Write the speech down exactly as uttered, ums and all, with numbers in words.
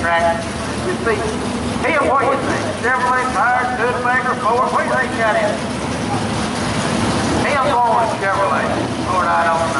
track. You see, Tim, what do you think? Chevrolet tires, Studebaker, Ford, what do you think that is? Tim going with Chevrolet. Lord, I don't know.